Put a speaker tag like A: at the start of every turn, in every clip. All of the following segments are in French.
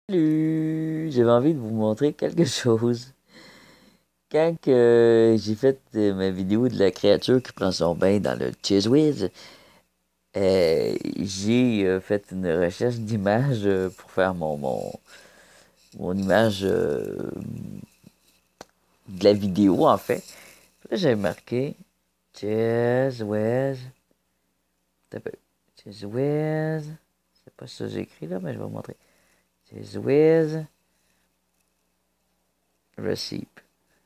A: Salut! J'avais envie de vous montrer quelque chose. Quand que j'ai fait ma vidéo de la créature qui prend son bain dans le Cheez Whiz, j'ai fait une recherche d'image pour faire mon image de la vidéo, en fait. Là, j'avais marqué Cheez Whiz. T'as peu. Cheez Whiz. C'est pas ça que j'ai écrit là, mais je vais vous montrer. Cheez Whiz. Recipe.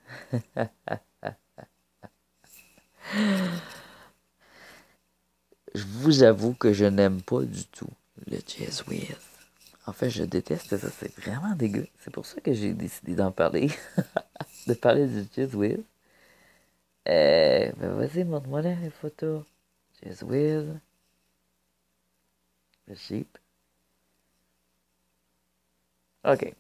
A: Je vous avoue que je n'aime pas du tout le Cheez Whiz. En fait, je déteste ça. C'est vraiment dégueu. C'est pour ça que j'ai décidé d'en parler. De parler du Cheez Whiz. Ben vas-y, montre-moi là les photos. Cheez Whiz. Le sheep. OK.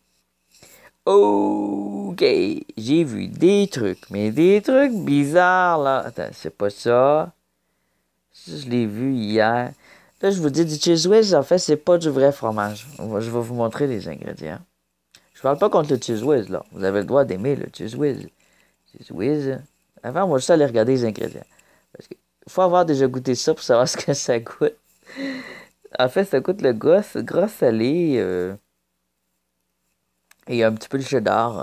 A: OK. J'ai vu des trucs. Mais des trucs bizarres, là. Attends, c'est pas ça. Ça, je l'ai vu hier. Là, je vous dis du Cheez Whiz, en fait, c'est pas du vrai fromage. Je vais vous montrer les ingrédients. Je parle pas contre le Cheez Whiz, là. Vous avez le droit d'aimer le Cheez Whiz. Cheez Whiz. Avant, on va juste aller regarder les ingrédients. Parce qu'il faut avoir déjà goûté ça pour savoir ce que ça goûte. En fait, ça goûte le gras salé et un petit peu le cheddar.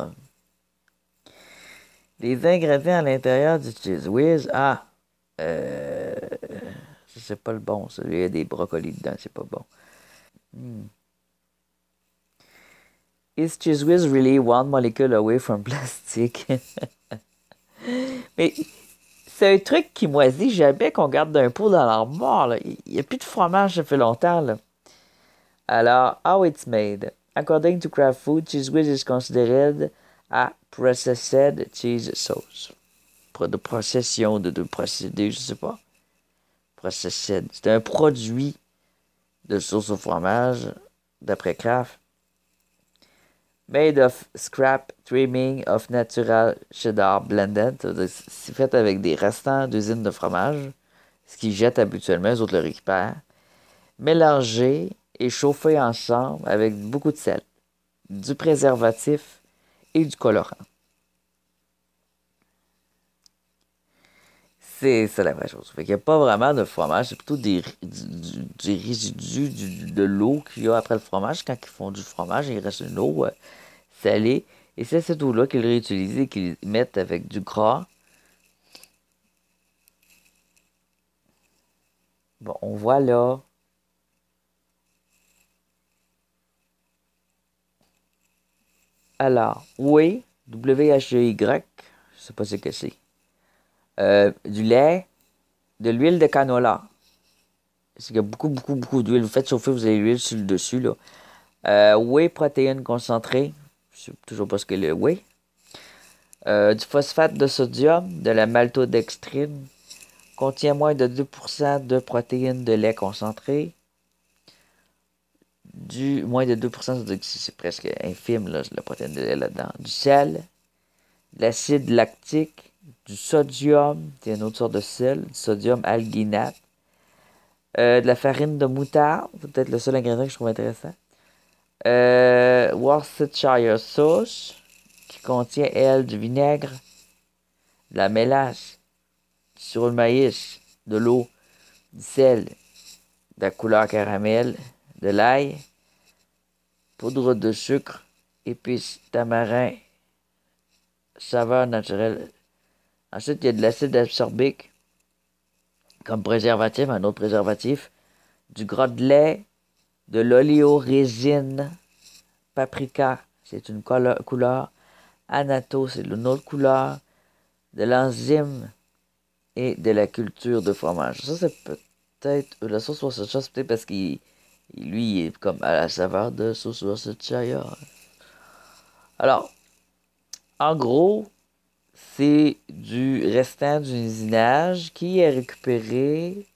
A: Les ingrédients à l'intérieur du Cheez Whiz. Ah, euh, c'est pas le bon, ça. Il y a des brocolis dedans, c'est pas bon. Is Cheez Whiz really one molecule away from plastic? Mais c'est un truc qui moisit jamais qu'on garde d'un pot dans l'armoire, là. Il n'y a plus de fromage, ça fait longtemps, là. Alors, how it's made. According to Kraft Food, Cheez Whiz is considered a processed cheese sauce. De procession, de procédé, je sais pas. Processed. C'est un produit de sauce au fromage, d'après Kraft. Made of scrap trimming of natural cheddar blended. C'est fait avec des restants d'usines de fromage. Ce qu'ils jettent habituellement, les autres le récupèrent. Mélangé et chauffé ensemble avec beaucoup de sel, du préservatif et du colorant. C'est la vraie chose. Fait qu'il n'y a pas vraiment de fromage, c'est plutôt du résidu de l'eau qu'il y a après le fromage. Quand ils font du fromage, il reste une eau salée. Et c'est cette eau-là qu'ils réutilisent et qu'ils mettent avec du gras. Bon, on voit là. Alors, whey, W-H-E-Y, je sais pas ce que c'est. Du lait, de l'huile de canola. Il y a beaucoup d'huile. Vous faites chauffer, vous avez l'huile sur le dessus, là. Whey protéines concentrées. Je sais toujours pas ce que le whey. Du phosphate de sodium, de la maltodextrine. Contient moins de 2% de protéines de lait concentré. Moins de 2%, c'est presque infime, là, la protéine de lait là-dedans. Du sel, de l'acide lactique, du sodium, c'est une autre sorte de sel, du sodium alginate. De la farine de moutarde, c'est peut-être le seul ingrédient que je trouve intéressant. Worcestershire sauce, qui contient, elle, du vinaigre, de la mélasse, du sirop de maïs, de l'eau, du sel, de la couleur caramel, de l'ail, poudre de sucre, épices, tamarin, saveur naturelle. Ensuite, il y a de l'acide ascorbique comme préservatif, un autre préservatif, du gras de lait, de l'oléorésine, paprika, c'est une couleur, Anato, c'est une autre couleur, de l'enzyme et de la culture de fromage. Ça, c'est peut-être la sauce Worcestershire, c'est peut-être parce qu'il lui, il est comme à la saveur de sauce Worcestershire. Alors, en gros, c'est du restant du usinage qui est récupéré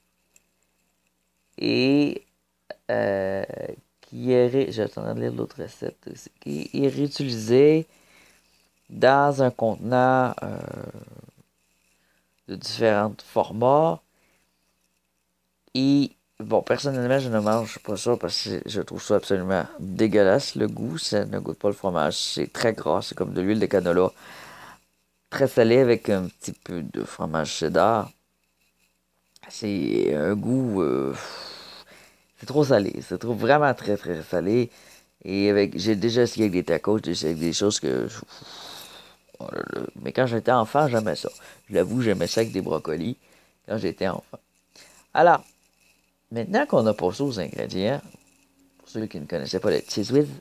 A: et euh, j'attends de lire l'autre recette aussi, qui est réutilisé dans un contenant de différents formats et Bon, personnellement, je ne mange pas ça parce que je trouve ça absolument dégueulasse. Le goût, ça ne goûte pas le fromage. C'est très gras, c'est comme de l'huile de canola. Très salé avec un petit peu de fromage cheddar. C'est un goût... c'est trop salé. C'est trop vraiment très très salé. Et avec, j'ai déjà essayé avec des tacos, j'ai essayé avec des choses que... Oh là là. Mais quand j'étais enfant, j'aimais ça. Je l'avoue, j'aimais ça avec des brocolis quand j'étais enfant. Alors, maintenant qu'on a passé aux ingrédients, pour ceux qui ne connaissaient pas le cheese whiz,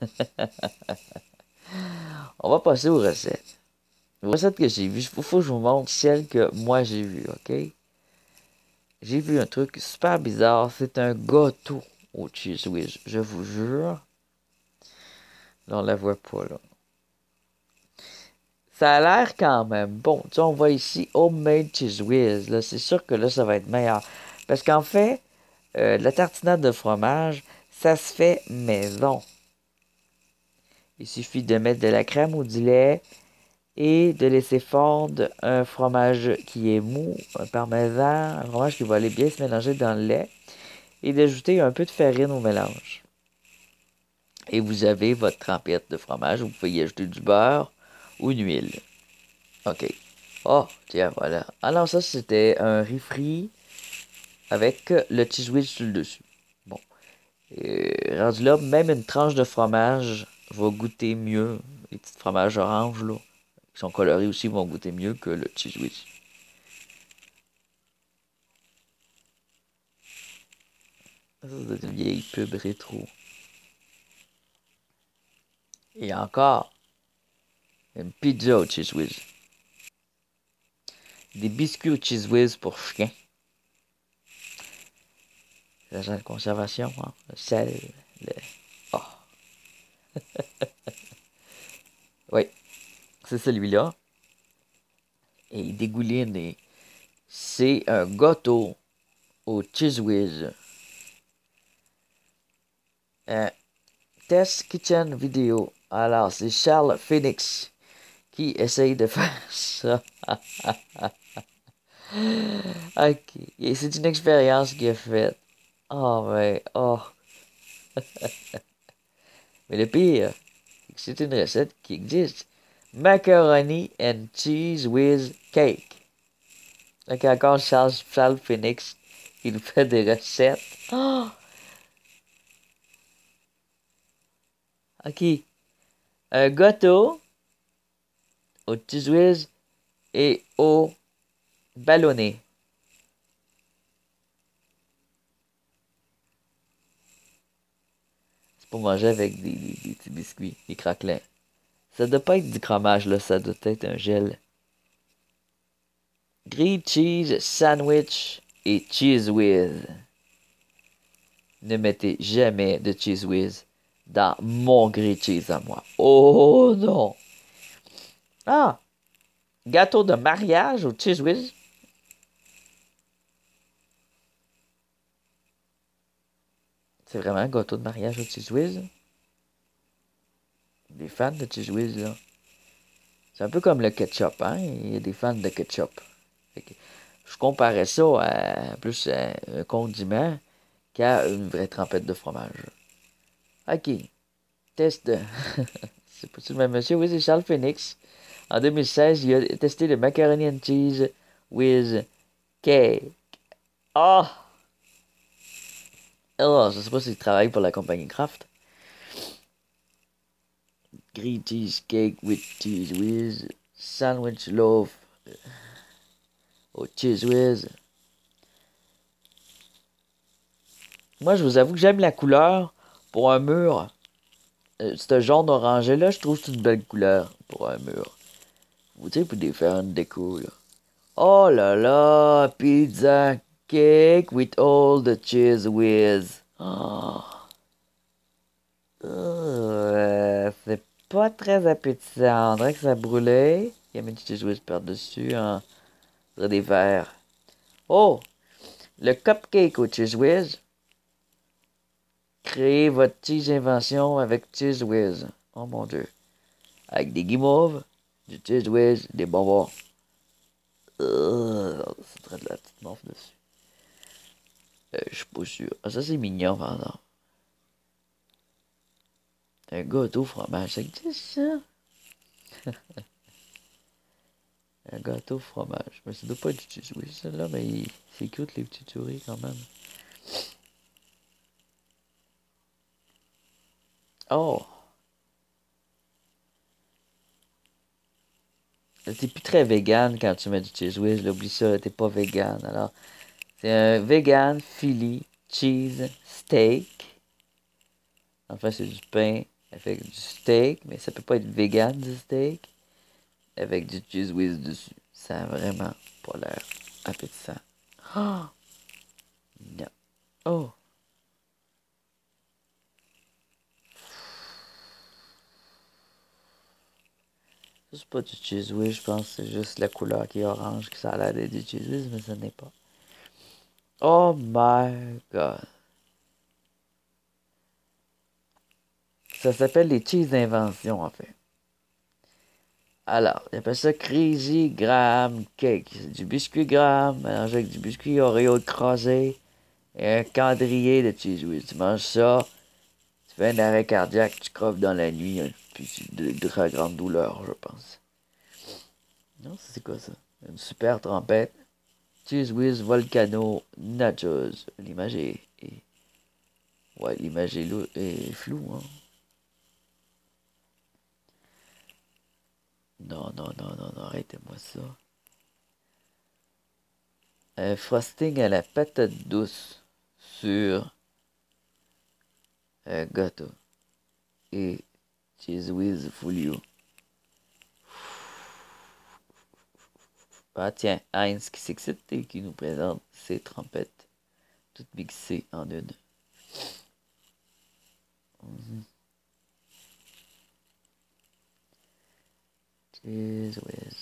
A: on va passer aux recettes. Les recettes que j'ai vues, faut que je vous montre celles que moi j'ai vues, ok? J'ai vu un truc super bizarre, c'est un gâteau au cheese whiz, je vous jure. Là, on la voit pas, là. Ça a l'air quand même bon. Tu sais, on voit ici Homemade Cheese Whiz. Là, c'est sûr que là, ça va être meilleur. Parce qu'en fait, la tartinade de fromage, ça se fait maison. Il suffit de mettre de la crème ou du lait et de laisser fondre un fromage qui est mou, un parmesan, un fromage qui va aller bien se mélanger dans le lait et d'ajouter un peu de farine au mélange. Et vous avez votre trempette de fromage. Vous pouvez y ajouter du beurre ou une huile. OK. Oh, tiens, voilà. Alors ça, c'était un riz frit avec le cheese whiz sur le dessus. Bon. Rendu là, même une tranche de fromage va goûter mieux. Les petits fromages orange, là, qui sont colorés aussi, vont goûter mieux que le cheese whiz. Ça, c'est une vieille pub rétro. Et encore, une pizza au cheese whiz. Des biscuits au cheese whiz pour chiens. L'agent de conservation, hein? Le sel, le... Oh, oui, c'est celui-là. Et il dégouline et c'est un gâteau au cheese whiz. Un test kitchen vidéo. Alors, c'est Charles Phoenix qui essaye de faire ça. Ok. Et c'est une expérience qu'il a faite. Oh, mais, oh. Mais le pire, c'est que c'est une recette qui existe. Macaroni and cheese with cake. Donc encore Charles Phoenix, il nous fait des recettes. Oh, ok. Un gâteau au cheese whiz et au ballonné. C'est pour manger avec des petits biscuits, des craquelins. Ça doit pas être du fromage, là, ça doit être un gel. Grilled cheese sandwich et cheese whiz. Ne mettez jamais de cheese whiz dans mon grilled cheese à moi. Oh non! Ah! Gâteau de mariage au cheese whiz. C'est vraiment un gâteau de mariage au cheese whiz. Des fans de cheese whiz, là. C'est un peu comme le ketchup, hein? Il y a des fans de ketchup. Je comparais ça à plus à un condiment qu'à une vraie trempette de fromage. OK. Test. C'est pas le même monsieur? Oui, c'est Charles Phoenix. En 2016, il a testé le macaroni and cheese with cake. Ah! Oh! Je sais pas s'il travaille pour la compagnie Kraft. Grilled cheesecake with cheese whiz. Sandwich loaf au cheese whiz. Moi, je vous avoue que j'aime la couleur pour un mur. Ce jaune orangé là, je trouve que c'est une belle couleur pour un mur. Vous savez, pour des faire une déco, là. Oh là là, pizza cake with all the cheese whiz. Oh. C'est pas très appétissant. On dirait que ça brûlait. Il y a mis du cheese whiz par-dessus, hein. On dirait des verres. Oh! Le cupcake au cheese whiz. Créez votre cheese invention avec cheese whiz. Oh mon dieu. Avec des guimauves, du cheese whiz, des bonbons. C'est très de la petite morphe dessus. Je suis pas sûr. Ah, ça, c'est mignon, par exemple. Un gâteau au fromage, ça existe, ça? Un gâteau au fromage. Mais ça doit pas être du cheese whiz, ça, là, mais c'est cute, les petites souris, quand même. Oh! T'es plus très vegan quand tu mets du cheese whiz, là, oublie ça, t'es pas vegan. Alors, c'est un vegan Philly cheese steak. Enfin, c'est du pain avec du steak, mais ça peut pas être vegan du steak avec du cheese whiz dessus. Ça a vraiment pas l'air appétissant. Oh! Non. Oh! Ça, c'est pas du cheese whiz, je pense que c'est juste la couleur qui est orange, que ça a l'air d'être du cheese whiz, mais ça n'est pas. Oh my god. Ça s'appelle les cheese inventions, en fait. Alors, ils appellent ça Crazy Graham Cake. C'est du biscuit Graham mélangé avec du biscuit Oreo écrasé et un cendrier de cheese whiz. Tu manges ça, tu fais un arrêt cardiaque, tu creves dans la nuit, puis c'est de très grande douleur, je pense. Non, c'est quoi ça? Une super trompette. Cheese whiz volcano nachos. L'image est... Ouais, l'image est floue, hein. Non, non, non, non, non, arrêtez-moi ça. Un frosting à la patate douce sur un gâteau. Et cheese whiz folio. Ah tiens, Heinz qui s'excite et qui nous présente ses trompettes, toutes mixées en une. Mhm. Cheese whiz.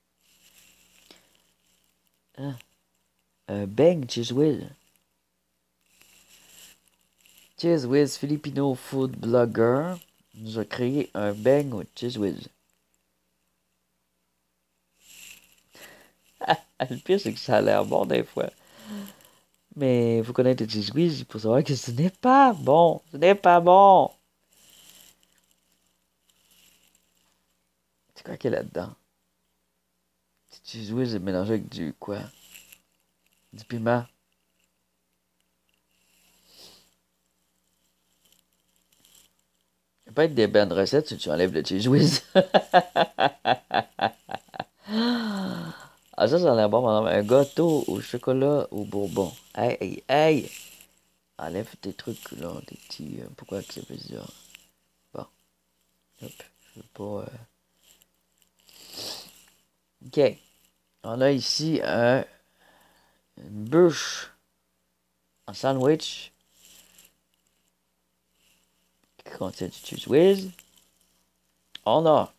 A: Ah, un bang cheese whiz. Cheese whiz Filipino food blogger nous a créé un bang au cheese whiz. Le pire, c'est que ça a l'air bon des fois. Mais il faut connaître le cheese whiz pour savoir que ce n'est pas bon. Ce n'est pas bon. C'est quoi qu'il y a là-dedans? Du cheese whiz est mélangé avec du quoi? Du piment. Ça peut être des bonnes recettes si tu enlèves le cheese whiz. Ah, ça a l'air bon, madame. Un gâteau au chocolat au bourbon. Hey, hey, hey! Enlève tes trucs, là, tes petits... pourquoi que ça fait ça? Bon, hop, je veux pas... OK. On a ici une bûche en sandwich qui contient du cheese whiz. On a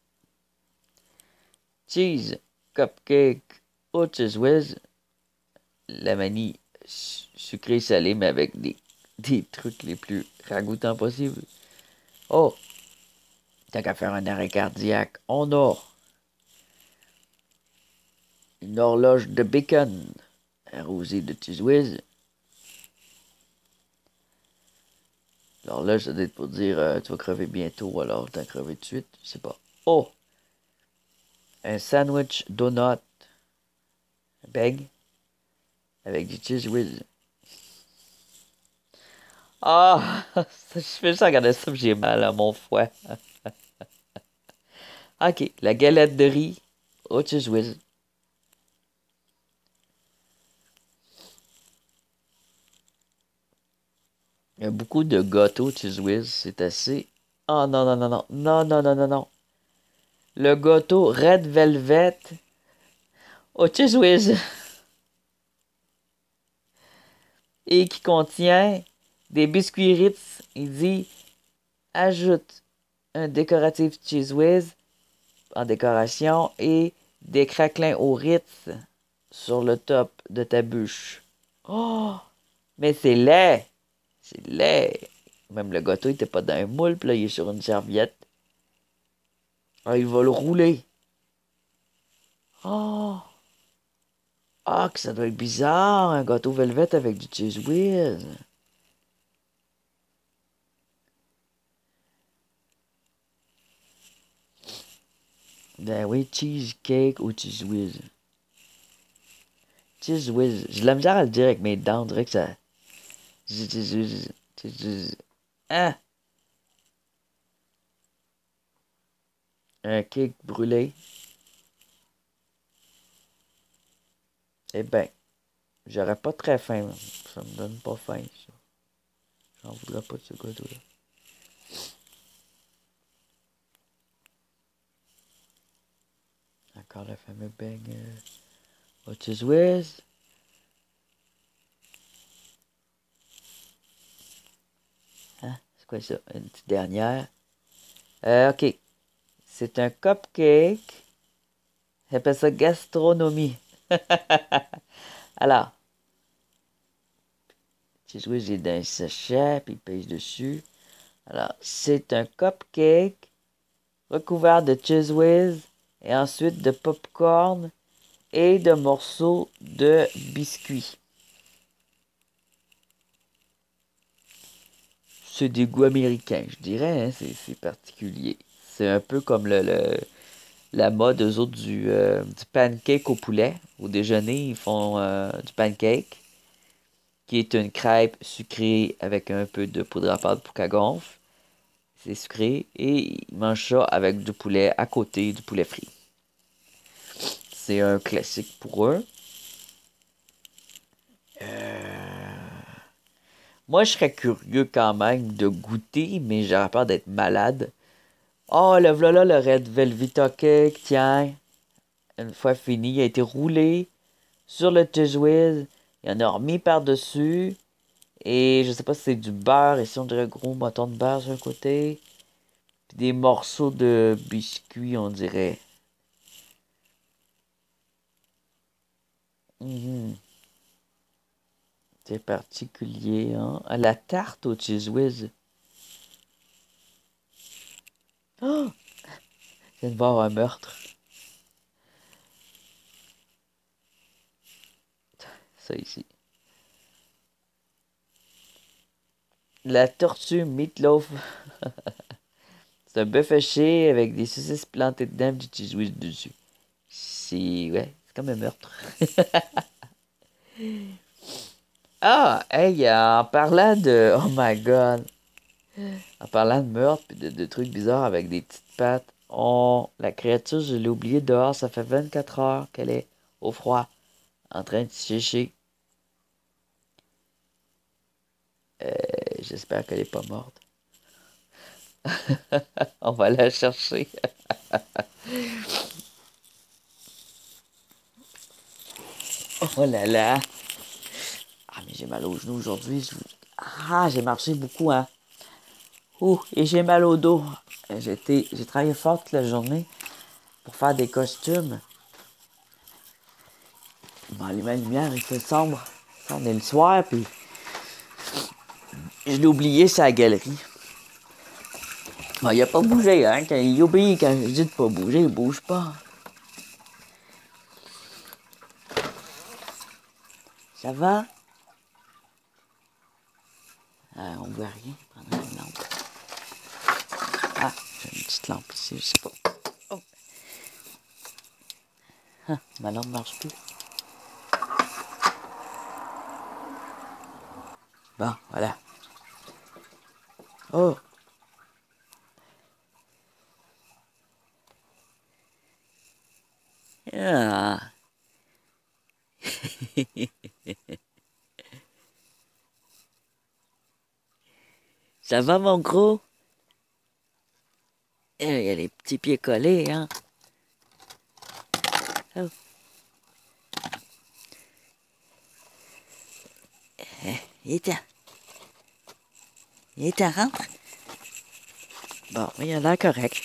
A: cheese cupcake au cheese whiz. La vanille sucrée salée, mais avec des trucs les plus ragoûtants possibles. Oh! Tant qu'à faire un arrêt cardiaque, on a une horloge de bacon arrosée de cheese whiz. L'horloge, ça doit être pour dire tu vas crever bientôt, alors t'as crevé tout de suite. Je sais pas. Oh! Un sandwich donut bag avec du cheese whiz. Ah! Je fais ça regarder ça, j'ai mal à mon foie. Ok, la galette de riz au cheese whiz. Il y a beaucoup de gâteaux cheese whiz, c'est assez... Oh non, non, non, non, non, non, non, non, non. Le gâteau Red Velvet au cheese whiz et qui contient des biscuits Ritz. Il dit ajoute un décoratif cheese whiz en décoration et des craquelins au Ritz sur le top de ta bûche. Oh, mais c'est laid! C'est laid! Même le gâteau, il était pas dans un moule, puis là, il est sur une serviette. Ah, il va le rouler. Oh! Ah, que ça doit être bizarre, un gâteau velvet avec du cheese whiz. Ben oui, cheesecake ou cheese whiz. Cheese whiz. J'ai de la misère à le dire avec mes dents, on dirait que ça... Ah! Un cake brûlé. Eh ben, j'aurais pas très faim, là. Ça me donne pas faim, ça. J'en voudrais pas de ce gâteau-là. Encore le fameux banger. Au cheese whiz. Hein? C'est quoi ça? Une petite dernière. Ok. C'est un cupcake. On appelle ça gastronomie. Alors, cheese whiz est dans un sachet, puis il pèse dessus. Alors, c'est un cupcake recouvert de cheese whiz et ensuite de popcorn et de morceaux de biscuits. C'est des goûts américains, je dirais, hein, c'est particulier. C'est un peu comme la mode, eux autres, du pancake au poulet. Au déjeuner, ils font du pancake, qui est une crêpe sucrée avec un peu de poudre à pâte pour qu'elle gonfle. C'est sucré. Et ils mangent ça avec du poulet à côté, du poulet frit. C'est un classique pour eux. Moi, je serais curieux quand même de goûter, mais j'aurais peur d'être malade. Oh, le voilà le Red Velvet Cake, tiens. Une fois fini, il a été roulé sur le cheese whiz. Il y en a remis par-dessus. Et je sais pas si c'est du beurre. Ici, on dirait un gros bâton de beurre sur un côté. Puis des morceaux de biscuits, on dirait. Mhm. C'est particulier, hein. Ah, la tarte au cheese whiz. Oh! Je viens de voir un meurtre. Ça ici. La tortue meatloaf. C'est un bœuf haché avec des saucisses plantées dedans et du cheese whiz dessus. C'est... Ouais, c'est comme un meurtre. Ah, hey, en parlant de... Oh my God. En parlant de meurtre et de trucs bizarres avec des petites pattes. Oh, la créature, je l'ai oubliée dehors. Ça fait 24 heures qu'elle est au froid, en train de sécher. J'espère qu'elle est pas morte. On va la chercher. Oh là là. Ah, mais j'ai mal aux genoux aujourd'hui. Ah, j'ai marché beaucoup, hein. Ouh, et j'ai mal au dos. J'ai travaillé fort toute la journée pour faire des costumes. Bon, allumer la lumière, il fait sombre. Ça, on est le soir, puis je l'ai oublié sur la galerie. Bon, il a pas bougé, hein. Quand il obéit quand je dis de pas bouger, il bouge pas. Ça va? On voit rien. Prendre une lampe. Ah, j'ai une petite lampe ici, je sais pas. Oh. Ah, ma lampe marche plus. Bon, voilà. Oh! Ah! Ça va, mon gros? Il y a les petits pieds collés, hein? Oh. Il était rentre. Bon, il a l'air correct.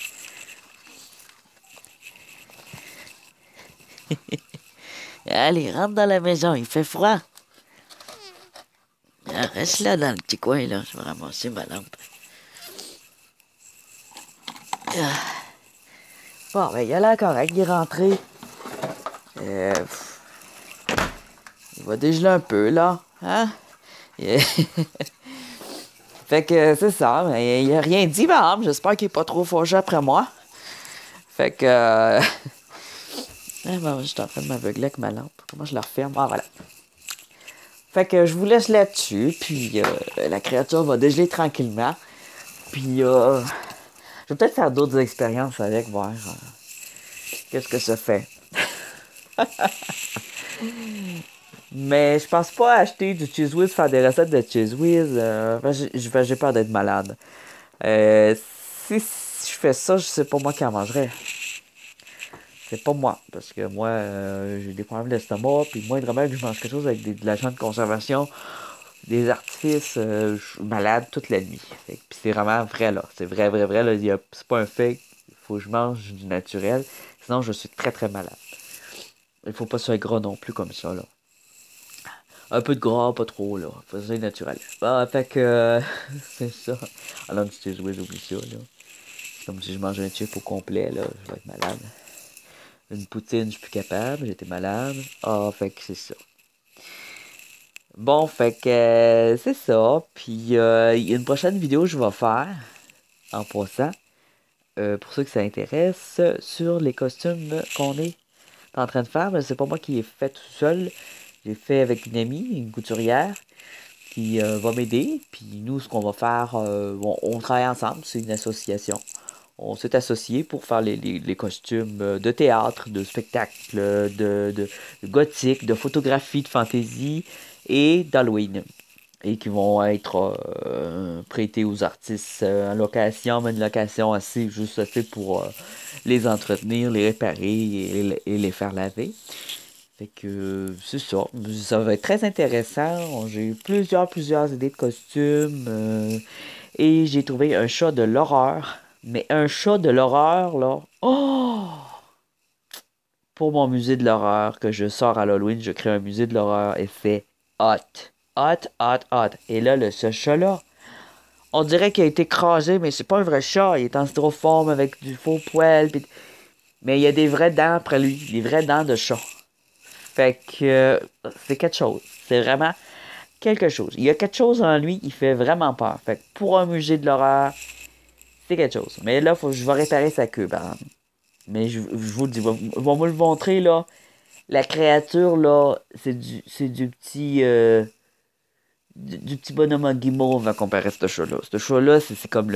A: Allez, rentre dans la maison, il fait froid. Ah, reste là dans le petit coin, là. Je vais ramasser ma lampe. Ah. Bon, ben, il a l'air correct, il est rentré. Il va dégeler un peu, là. Hein? Fait que c'est ça. Mais il a rien dit, par exemple. J'espère qu'il est pas trop fâché après moi. Fait que... Ah, bon, j'étais en train de m'aveugler avec ma lampe. Comment je la referme? Ah, voilà. Fait que je vous laisse là-dessus. Puis la créature va dégeler tranquillement. Puis je vais peut-être faire d'autres expériences avec, voir qu'est-ce que ça fait. Mais je pense pas acheter du Cheese Whiz, faire des recettes de Cheese Whiz. J'ai peur d'être malade. Euh, si je fais ça, c'est pas moi qui en mangerais. C'est pas moi. Parce que moi, j'ai des problèmes d'estomac. Puis moindrement que je mange quelque chose avec de l'agent de conservation, des artifices, je suis malade toute la nuit. Puis c'est vraiment vrai, là. C'est vrai, vrai, vrai. Là. C'est pas un fake. Il faut que je mange du naturel. Sinon, je suis très, très malade. Il faut pas se faire gras non plus comme ça, là. Un peu de gras, pas trop, là. Faisait naturel. Bah, fait que... c'est ça. Alors, tu t'es joué, j'oublie ça, là. C'est comme si je mangeais un chip au complet, là. Je vais être malade. Une poutine, je suis plus capable. J'étais malade. Ah, fait que c'est ça. Bon, fait que c'est ça. Puis, il y a une prochaine vidéo que je vais faire, en passant, pour ceux que ça intéresse, sur les costumes qu'on est en train de faire. Mais c'est pas moi qui ai fait tout seul. J'ai fait avec une amie, une couturière, qui va m'aider. Puis nous, ce qu'on va faire, on travaille ensemble, c'est une association. On s'est associés pour faire les costumes de théâtre, de spectacle, de gothique, de photographie, de fantaisie et d'Halloween. Et qui vont être prêtés aux artistes en location, mais une location assez, juste assez pour les entretenir, les réparer et les faire laver. Fait que c'est ça. Ça va être très intéressant. J'ai eu plusieurs idées de costumes. Et j'ai trouvé un chat de l'horreur. Mais un chat de l'horreur, là. Oh! Pour mon musée de l'horreur que je sors à l'Halloween, je crée un musée de l'horreur et c'est hot. Hot, hot, hot. Et là, ce chat-là, on dirait qu'il a été écrasé, mais c'est pas un vrai chat. Il est en styrofoam avec du faux poil. Mais il y a des vraies dents après lui. Des vraies dents de chat. Fait que c'est quelque chose. C'est vraiment quelque chose. Il y a quelque chose en lui qui fait vraiment peur. Fait que pour un musée de l'horreur, c'est quelque chose. Mais là, je vais réparer sa queue, par exemple. Mais je vous le dis, je vais vous le montrer, là. La créature, là, c'est du petit... du petit bonhomme en guimauve à comparer à ce chat-là. Ce chat-là, c'est comme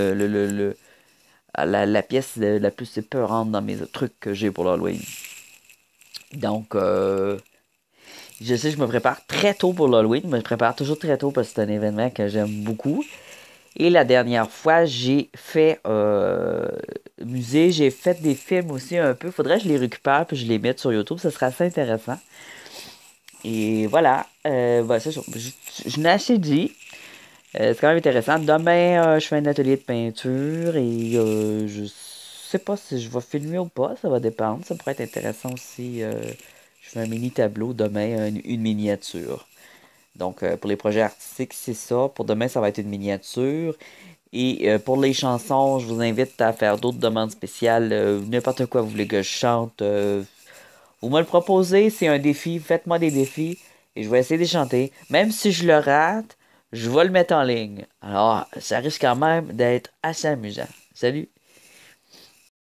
A: la pièce la plus épeurante dans mes trucs que j'ai pour l'Halloween. Donc, je sais, je me prépare très tôt pour l'Halloween. Je me prépare toujours très tôt parce que c'est un événement que j'aime beaucoup. Et la dernière fois, j'ai fait musée, j'ai fait des films aussi un peu. Faudrait que je les récupère puis je les mette sur YouTube. Ça serait assez intéressant. Et voilà. C'est ça. Je n'ai assez dit. C'est quand même intéressant. Demain, je fais un atelier de peinture et je sais pas si je vais filmer ou pas. Ça va dépendre. Ça pourrait être intéressant aussi. Je fais un mini tableau demain, une miniature. Donc, pour les projets artistiques, c'est ça. Pour demain, ça va être une miniature. Et pour les chansons, je vous invite à faire d'autres demandes spéciales. N'importe quoi vous voulez que je chante. Vous me le proposez, c'est un défi. Faites-moi des défis. Et je vais essayer de les chanter. Même si je le rate, je vais le mettre en ligne. Alors, ça risque quand même d'être assez amusant. Salut!